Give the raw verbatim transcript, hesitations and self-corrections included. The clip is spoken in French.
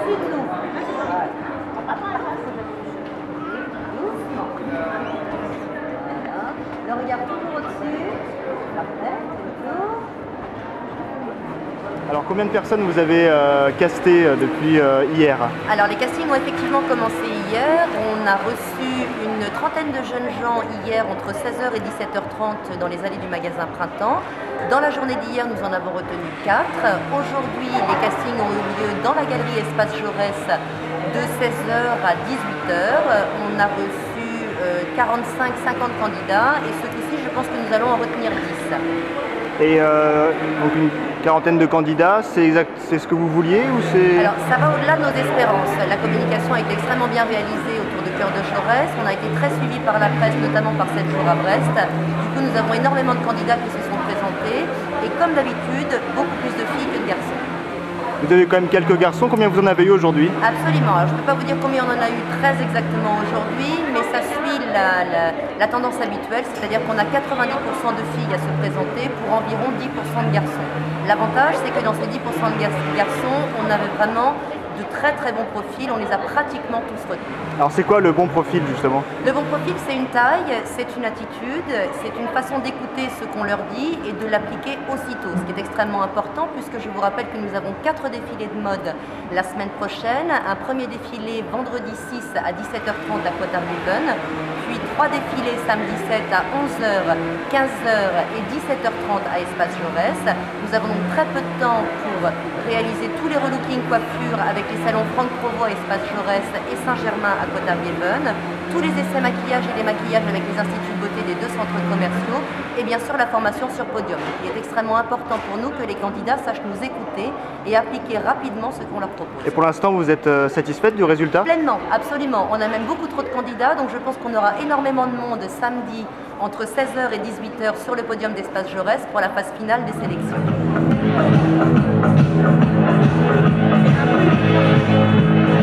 au-dessus de nous. Voilà. Doucement. Voilà. Le regard toujours au-dessus. Parfait. Toujours. Alors combien de personnes vous avez euh, casté euh, depuis euh, hier? Alors les castings ont effectivement commencé hier. On a reçu une trentaine de jeunes gens hier entre seize heures et dix-sept heures trente dans les allées du magasin Printemps. Dans la journée d'hier, nous en avons retenu quatre. Aujourd'hui, les castings ont eu lieu dans la galerie Espace Jaurès de seize heures à dix-huit heures. On a reçu euh, quarante-cinq à cinquante candidats et ce coup-ci, je pense que nous allons en retenir dix. Et euh, donc une quarantaine de candidats, c'est exact, c'est ce que vous vouliez ou c'est... Alors ça va au-delà de nos espérances. La communication a été extrêmement bien réalisée autour de Cœur de Jaurès. On a été très suivis par la presse, notamment par sept jours à Brest. Du coup, nous avons énormément de candidats qui se sont présentés. Et comme d'habitude, beaucoup plus de filles que de garçons. Vous avez quand même quelques garçons, combien vous en avez eu aujourd'hui? Absolument, alors je ne peux pas vous dire combien on en a eu très exactement aujourd'hui, mais ça suit la, la, la tendance habituelle, c'est-à-dire qu'on a quatre-vingt-dix pour cent de filles à se présenter pour environ dix pour cent de garçons. L'avantage, c'est que dans ces dix pour cent de garçons, on avait vraiment de très très bons profils, on les a pratiquement tous retenus. Alors c'est quoi le bon profil justement? Le bon profil, c'est une taille, c'est une attitude, c'est une façon d'écouter ce qu'on leur dit et de l'appliquer aussitôt, ce qui est extrêmement important puisque je vous rappelle que nous avons quatre défilés de mode la semaine prochaine, un premier défilé vendredi six à dix-sept heures trente à Quaterniven, puis trois défilés samedi sept à onze heures, quinze heures et dix-sept heures trente à Espace Jaurès. Nous avons donc très peu de temps pour réaliser tous les relookings coiffures avec les salons Franck Provost, Espace Jaurès et Saint-Germain à Quaterniven, tous les essais maquillage et les maquillages avec les instituts de beauté des deux centres commerciaux et bien sûr la formation sur podium. Il est extrêmement important pour nous que les candidats sachent nous écouter et appliquer rapidement ce qu'on leur propose. Et pour l'instant, vous êtes euh, satisfaite du résultat? Pleinement, absolument. On a même beaucoup trop de candidats, donc je pense qu'on aura énormément de monde samedi entre seize heures et dix-huit heures sur le podium d'Espace Jaurès pour la phase finale des sélections.